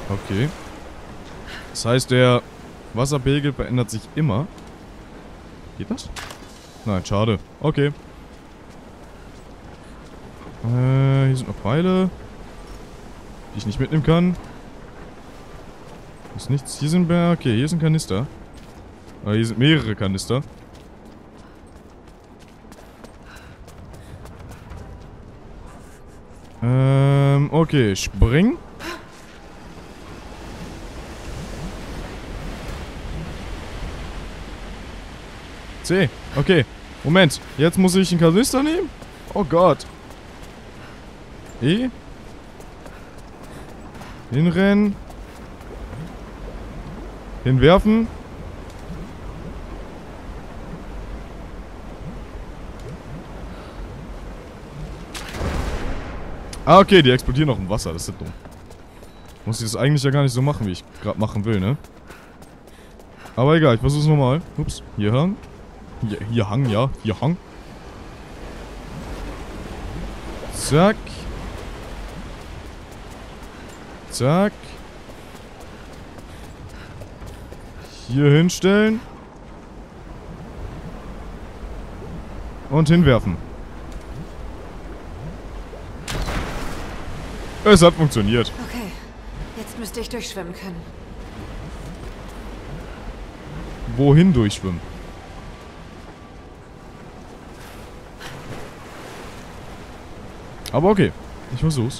Okay. Das heißt, der Wasserpegel verändert sich immer. Geht das? Nein, schade. Okay. Hier sind noch Pfeile, die ich nicht mitnehmen kann. Hier ist nichts. Hier sind... Okay, hier sind Kanister. Hier sind mehrere Kanister. Okay, spring. C. Okay. Moment. Jetzt muss ich einen Kanister nehmen? Oh Gott. E. Hinrennen. Hinwerfen. Ah, okay, die explodieren noch im Wasser. Das ist dumm. Muss ich das eigentlich ja gar nicht so machen, wie ich gerade machen will, ne? Aber egal, ich versuch's nochmal. Ups, hier hang. Hier hang, ja. Hier hang. Zack. Zack. Hier hinstellen. Und hinwerfen. Es hat funktioniert. Okay, jetzt müsste ich durchschwimmen können. Wohin durchschwimmen? Aber okay, ich versuch's.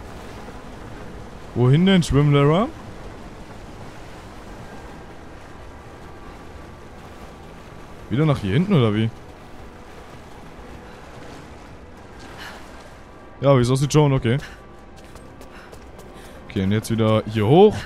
Wohin denn schwimmen, Lara? Wieder nach hier hinten, oder wie? Ja, wie es aussieht schon, okay. Okay, und jetzt wieder hier hoch.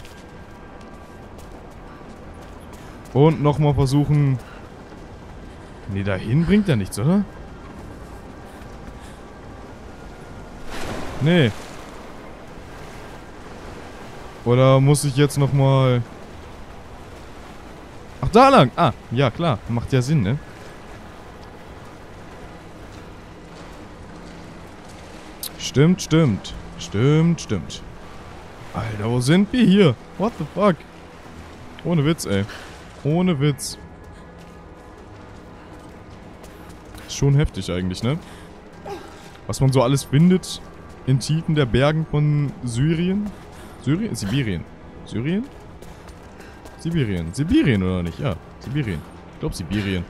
Und nochmal versuchen... Nee, dahin bringt ja nichts, oder? Nee. Oder muss ich jetzt nochmal... Ach, da lang! Ah, ja klar. Macht ja Sinn, ne? Stimmt, stimmt. Stimmt, stimmt. Alter, wo sind wir hier? What the fuck? Ohne Witz, ey. Ohne Witz. Ist schon heftig eigentlich, ne? Was man so alles findet in Tiefen der Bergen von Syrien. Syrien? Sibirien. Syrien? Sibirien. Sibirien oder nicht? Ja, Sibirien. Ich glaube Sibirien.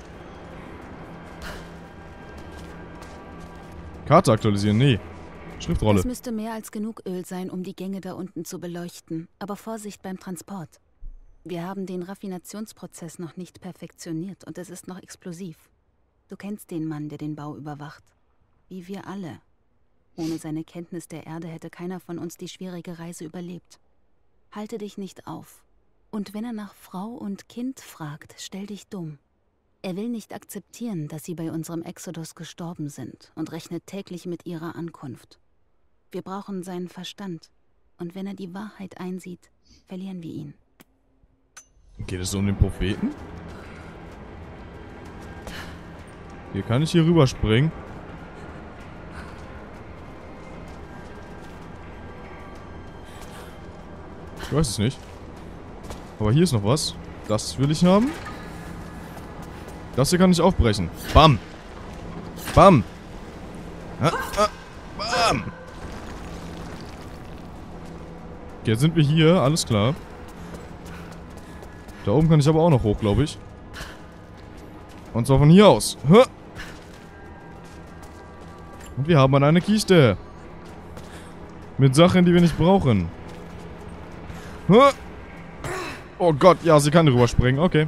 Karte aktualisieren? Nee. Schriftrolle. Es müsste mehr als genug Öl sein, um die Gänge da unten zu beleuchten. Aber Vorsicht beim Transport. Wir haben den Raffinationsprozess noch nicht perfektioniert und es ist noch explosiv. Du kennst den Mann, der den Bau überwacht. Wie wir alle. Ohne seine Kenntnis der Erde hätte keiner von uns die schwierige Reise überlebt. Halte dich nicht auf. Und wenn er nach Frau und Kind fragt, stell dich dumm. Er will nicht akzeptieren, dass sie bei unserem Exodus gestorben sind und rechnet täglich mit ihrer Ankunft. Wir brauchen seinen Verstand. Und wenn er die Wahrheit einsieht, verlieren wir ihn. Geht es um den Propheten? Hier kann ich hier rüberspringen. Ich weiß es nicht. Aber hier ist noch was. Das will ich haben. Das hier kann ich aufbrechen. Bam. Bam. Bam. Okay, jetzt sind wir hier. Alles klar. Da oben kann ich aber auch noch hoch, glaube ich. Und zwar von hier aus. Und wir haben eine Kiste. Mit Sachen, die wir nicht brauchen. Oh Gott, ja, sie kann rüberspringen. Okay.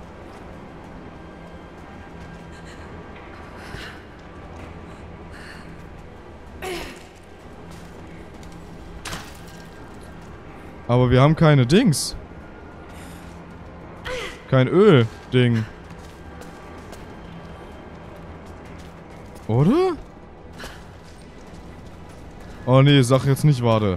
Aber wir haben keine Dings. Kein Öl-Ding. Oder? Oh nee, sag jetzt nicht, warte.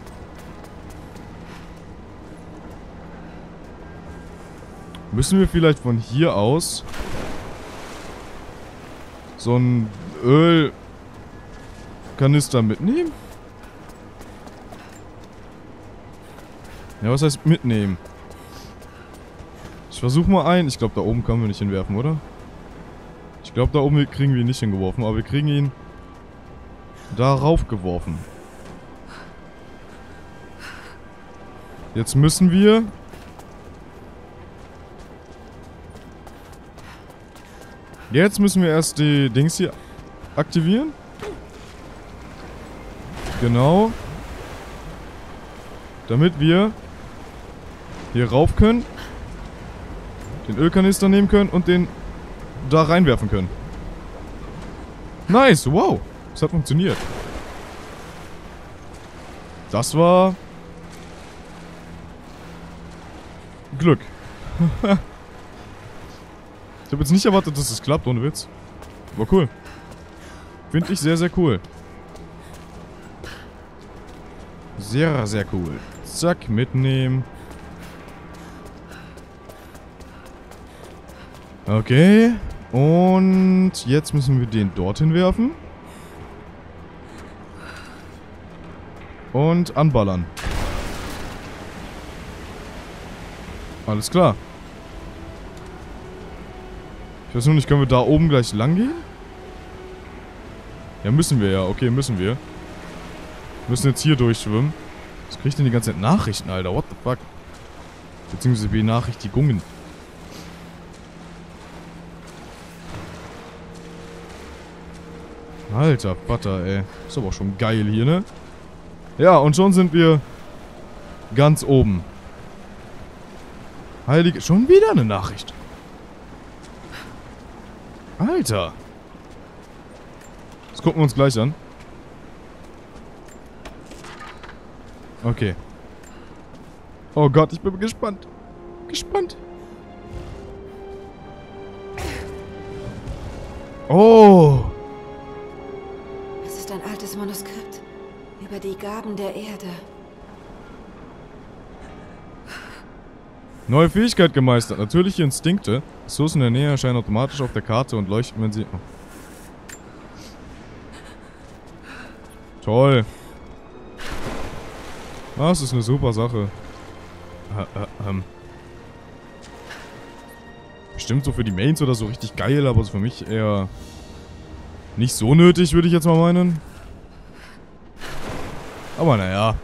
Müssen wir vielleicht von hier aus so einen Ölkanister mitnehmen? Ja, was heißt mitnehmen? Ich versuche mal einen. Ich glaube, da oben können wir nicht hinwerfen, oder? Ich glaube, da oben kriegen wir ihn nicht hingeworfen, aber wir kriegen ihn darauf geworfen. Jetzt müssen wir... Jetzt müssen wir erst die Dings hier aktivieren. Genau. Damit wir hier rauf können. Den Ölkanister nehmen können und den da reinwerfen können. Nice, wow. Das hat funktioniert. Das war... Glück. Ich habe jetzt nicht erwartet, dass es klappt, ohne Witz. Aber cool. Finde ich sehr, sehr cool. Sehr, sehr cool. Zack, mitnehmen. Okay. Und jetzt müssen wir den dorthin werfen. Und anballern. Alles klar. Ich weiß nur nicht, können wir da oben gleich lang gehen? Ja, müssen wir ja. Okay, müssen wir. Wir müssen jetzt hier durchschwimmen. Was krieg ich denn die ganze Zeit Nachrichten, Alter? What the fuck? Beziehungsweise Benachrichtigungen. Alter Vater, ey. Ist aber auch schon geil hier, ne? Ja, und schon sind wir ganz oben. Heilige... Schon wieder eine Nachricht. Alter. Das gucken wir uns gleich an. Okay. Oh Gott, ich bin gespannt. Gespannt. Oh. Es ist ein altes Manuskript über die Gaben der Erde. Neue Fähigkeit gemeistert. Natürliche Instinkte. Ressourcen in der Nähe erscheinen automatisch auf der Karte und leuchten, wenn sie... Oh. Toll. Das ist eine super Sache. Bestimmt so für die Mains oder so richtig geil, aber für mich eher nicht so nötig, würde ich jetzt mal meinen. Aber naja.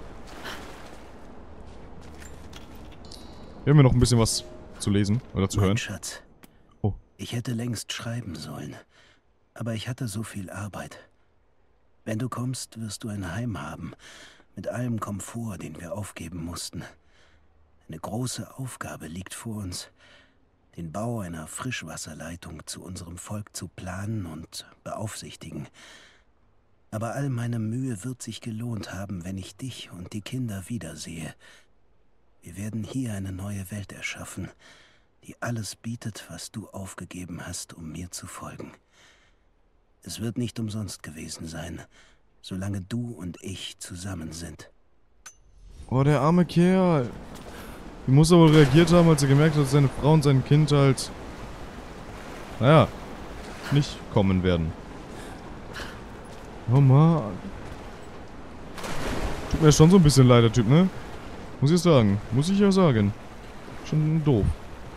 Wir haben ja noch ein bisschen was zu lesen oder zu hören. Schatz. Oh. Ich hätte längst schreiben sollen. Aber ich hatte so viel Arbeit. Wenn du kommst, wirst du ein Heim haben. Mit allem Komfort, den wir aufgeben mussten. Eine große Aufgabe liegt vor uns. Den Bau einer Frischwasserleitung zu unserem Volk zu planen und beaufsichtigen. Aber all meine Mühe wird sich gelohnt haben, wenn ich dich und die Kinder wiedersehe. Wir werden hier eine neue Welt erschaffen, die alles bietet, was du aufgegeben hast, um mir zu folgen. Es wird nicht umsonst gewesen sein, solange du und ich zusammen sind. Oh, der arme Kerl. Wie muss er wohl reagiert haben, als er gemerkt hat, dass seine Frau und sein Kind halt... Naja, nicht kommen werden. Oh Mann. Tut mir schon so ein bisschen leid, der Typ, ne? Muss ich sagen. Muss ich ja sagen. Schon doof.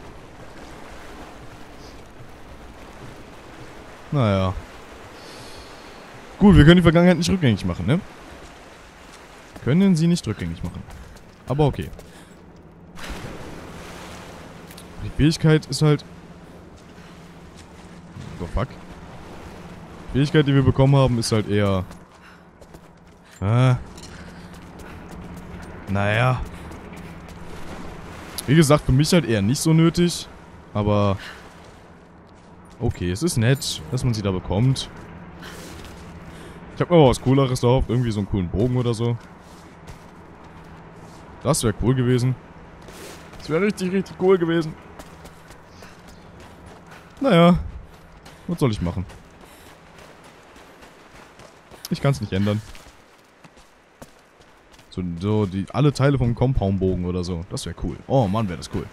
Naja. Gut, wir können die Vergangenheit nicht rückgängig machen, ne? Können sie nicht rückgängig machen. Aber okay. Die Fähigkeit ist halt... Oh fuck. Die Fähigkeit, die wir bekommen haben, ist halt eher... Naja. Wie gesagt, für mich halt eher nicht so nötig. Aber... Okay, es ist nett, dass man sie da bekommt. Ich habe mir aber was Cooleres erhofft. Irgendwie so einen coolen Bogen oder so. Das wäre cool gewesen. Das wäre richtig, richtig cool gewesen. Naja. Was soll ich machen? Ich kann es nicht ändern. So die alle Teile vom Compound-Bogen oder so. Das wäre cool. Oh Mann, wäre das cool.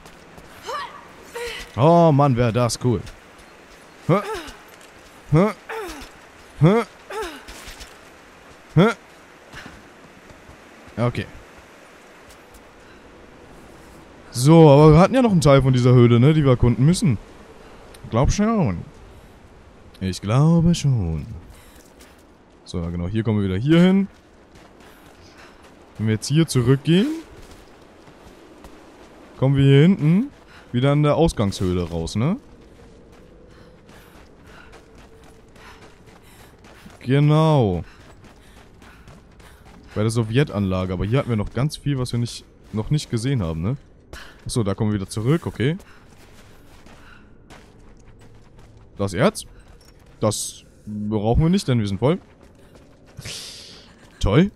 Oh Mann, wäre das cool. Hä? Hä? Hä? Hä? Okay. So, aber wir hatten ja noch einen Teil von dieser Höhle, ne, die wir erkunden müssen. Glaub schon. Ich glaube schon. So, genau, hier kommen wir wieder hier hin. Wenn wir jetzt hier zurückgehen, kommen wir hier hinten wieder an der Ausgangshöhle raus, ne? Genau. Bei der Sowjetanlage, aber hier hatten wir noch ganz viel, was wir noch nicht gesehen haben, ne? Achso, da kommen wir wieder zurück, okay. Das Erz? Das brauchen wir nicht, denn wir sind voll. Toll.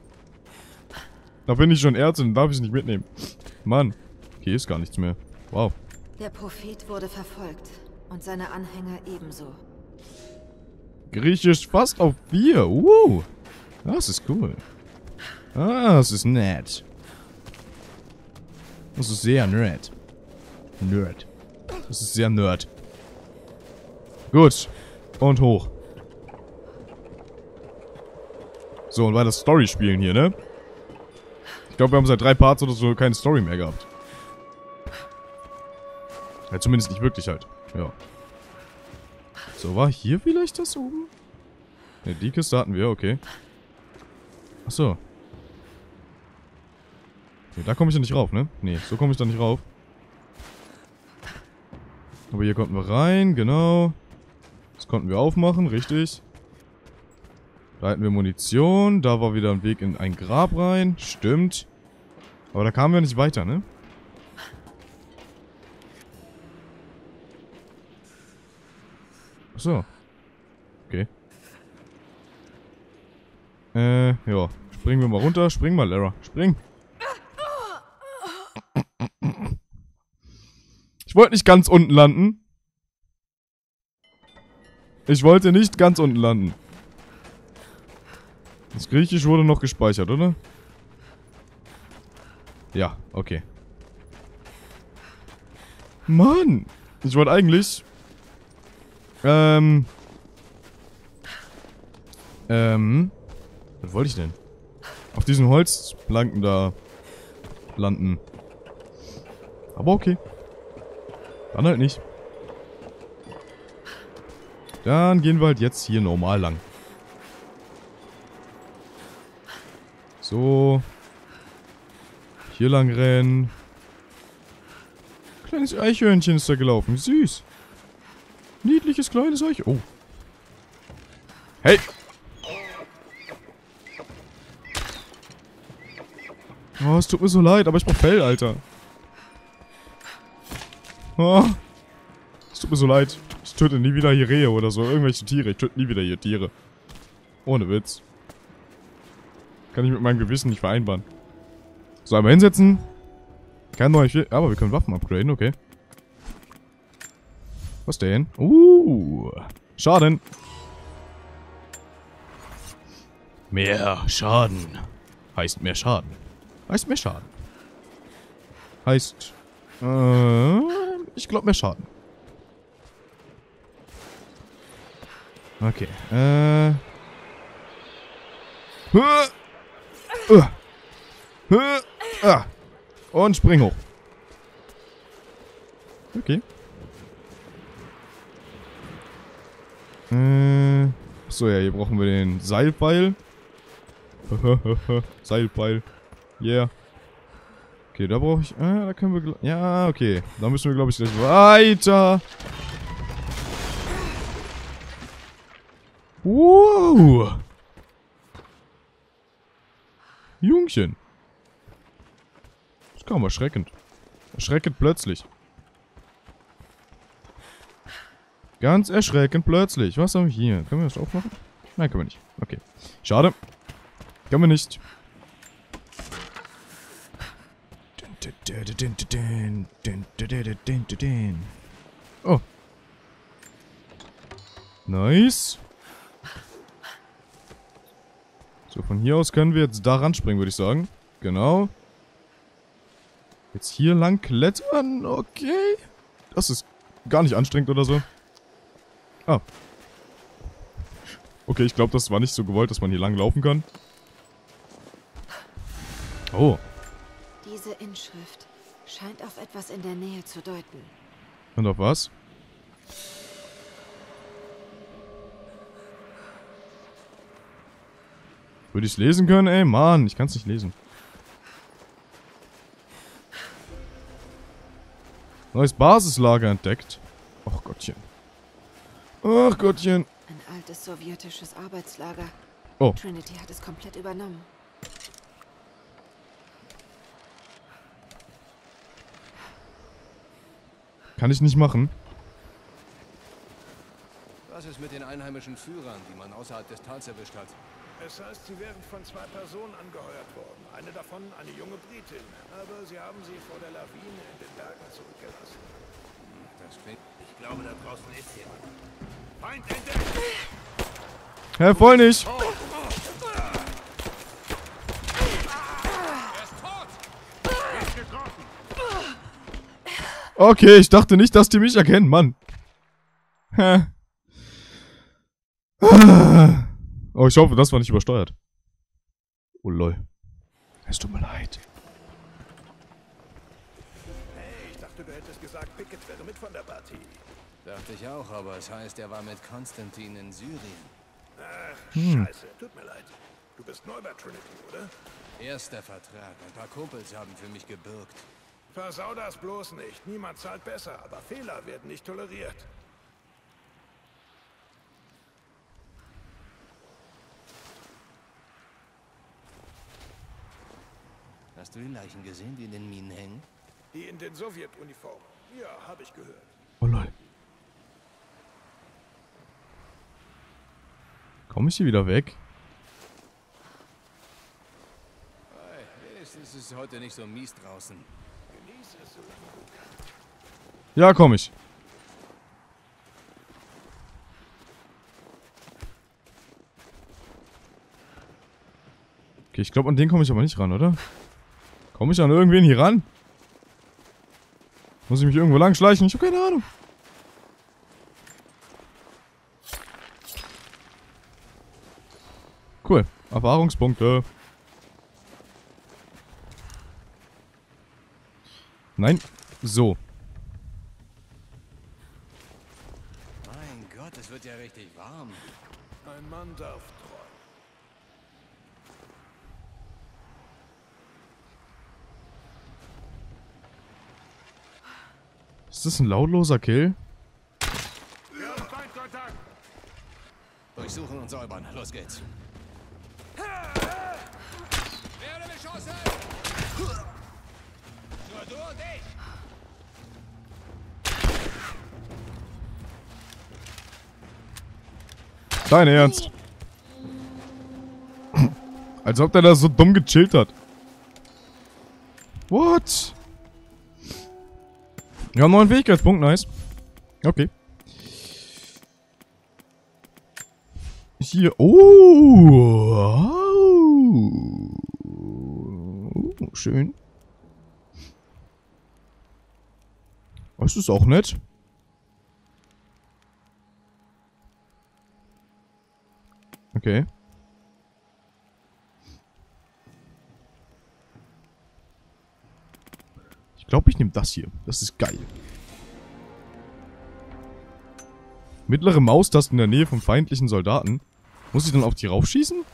Da bin ich schon Erz und darf ich es nicht mitnehmen. Mann. Hier ist gar nichts mehr. Wow. Der Prophet wurde verfolgt und seine Anhänger ebenso. Griechisch fast auf 4. Das ist cool. Ah, das ist nett. Das ist sehr nerd. Nerd. Das ist sehr nerd. Gut. Und hoch. So, und weiter Story spielen hier, ne? Ich glaube, wir haben seit 3 Parts oder so keine Story mehr gehabt. Ja, zumindest nicht wirklich halt. Ja. So, war hier vielleicht das oben? Ne, die Kiste hatten wir, okay. Achso. Nee, da komme ich ja nicht rauf, ne? Ne, so komme ich da nicht rauf. Aber hier konnten wir rein, genau. Das konnten wir aufmachen, richtig. Da hatten wir Munition. Da war wieder ein Weg in ein Grab rein. Stimmt. Aber da kamen wir nicht weiter, ne? Achso. Okay. Ja. Springen wir mal runter. Spring mal, Lara. Spring. Ich wollte nicht ganz unten landen. Ich wollte nicht ganz unten landen. Das Griechisch wurde noch gespeichert, oder? Ja, okay. Mann! Ich wollte eigentlich... Was wollte ich denn? Auf diesen Holzplanken da landen. Aber okay. Dann halt nicht. Dann gehen wir halt jetzt hier normal lang. So. Hier lang rennen. Kleines Eichhörnchen ist da gelaufen. Süß. Niedliches kleines Eichhörnchen. Oh. Hey. Oh, es tut mir so leid, aber ich brauch Fell, Alter. Oh. Es tut mir so leid. Ich töte nie wieder hier Rehe oder so. Irgendwelche Tiere. Ich töte nie wieder hier Tiere. Ohne Witz. Kann ich mit meinem Gewissen nicht vereinbaren. So, einmal hinsetzen. Kein neuer aber wir können Waffen upgraden, okay. Was denn? Schaden. Mehr Schaden. Heißt mehr Schaden. Heißt mehr Schaden. Heißt, ich glaube mehr Schaden. Okay, und spring hoch. Okay. So, ja, hier brauchen wir den Seilpfeil. Seilpfeil. Yeah. Okay, da brauche ich... da können wir... Ja, okay. Da müssen wir, glaube ich, gleich weiter. Wow. Jungchen. Das ist kaum erschreckend. Erschreckend plötzlich. Ganz erschreckend plötzlich. Was haben wir hier? Können wir das aufmachen? Nein, können wir nicht. Okay. Schade. Können wir nicht. Oh. Nice. So, von hier aus können wir jetzt da ranspringen, würde ich sagen. Genau. Jetzt hier lang klettern. Okay. Das ist gar nicht anstrengend oder so. Ah. Okay, ich glaube, das war nicht so gewollt, dass man hier lang laufen kann. Oh. Diese Inschrift. Scheint auf etwas in der Nähe zu deuten. Und auf was? Würde ich es lesen können, ey? Mann, ich kann es nicht lesen. Neues Basislager entdeckt. Ach Gottchen. Ach Gottchen. Ein altes sowjetisches Arbeitslager. Oh. Trinity hat es komplett übernommen. Kann ich nicht machen. Was ist mit den einheimischen Führern, die man außerhalb des Tals erwischt hat? Es heißt, sie wären von 2 Personen angeheuert worden. Eine davon eine junge Britin. Aber sie haben sie vor der Lawine in den Bergen zurückgelassen. Das klingt... Ich glaube, da draußen ist jemand. Feind entdeckt! Hä, voll nicht. Er ist tot! Ist getroffen! Okay, ich dachte nicht, dass die mich erkennen, Mann. Hä? Oh, ich hoffe, das war nicht übersteuert. Oh, lol. Es tut mir leid. Hey, ich dachte, du hättest gesagt, Pickett wäre mit von der Partie. Dachte ich auch, aber es heißt, er war mit Konstantin in Syrien. Ach, scheiße. Tut mir leid. Du bist neu bei Trinity, oder? Erster Vertrag. Ein paar Kumpels haben für mich gebürgt. Versau das bloß nicht. Niemand zahlt besser, aber Fehler werden nicht toleriert. Hast du die Leichen gesehen, die in den Minen hängen? Die in den Sowjetuniformen. Ja, habe ich gehört. Oh, lol. Komme ich hier wieder weg? Hey, wenigstens ist es heute nicht so mies draußen. Genieß es so lange du kannst. Ja, komme ich. Okay, ich glaube, an den komme ich aber nicht ran, oder? Komme ich an irgendwen hier ran? Muss ich mich irgendwo lang schleichen? Ich habe keine Ahnung. Cool. Erfahrungspunkte. Nein. So. Mein Gott, es wird ja richtig warm. Ein Mann darf träumen. Ist das ein lautloser Kill? Wir haben Feindkontakt! Durchsuchen und säubern. Los geht's. Werde beschossen! Nur du und ich! Dein Ernst? Als ob der da so dumm gechillt hat. What? Wir haben noch einen Fähigkeitspunkt, nice. Okay. Hier, schön. Das ist auch nett. Okay. Ich glaube, ich nehme das hier. Das ist geil. Mittlere Maustaste in der Nähe vom feindlichen Soldaten. Muss ich dann auf die raufschießen?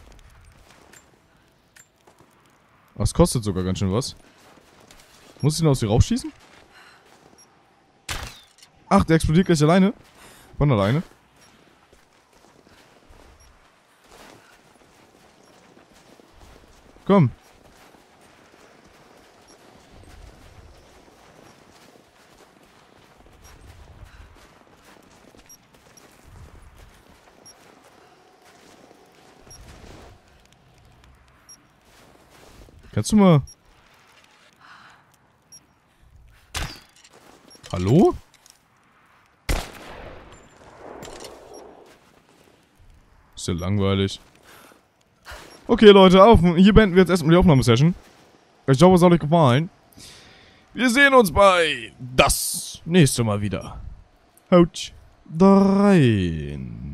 Das kostet sogar ganz schön was. Muss ich dann auf die raufschießen? Ach, der explodiert gleich alleine. Von alleine. Komm. Kannst du mal... Hallo? Ist ja langweilig. Okay, Leute, hier beenden wir jetzt erstmal die Aufnahmesession. Ich hoffe, es hat euch gefallen. Wir sehen uns bei das nächste Mal wieder. Haut rein.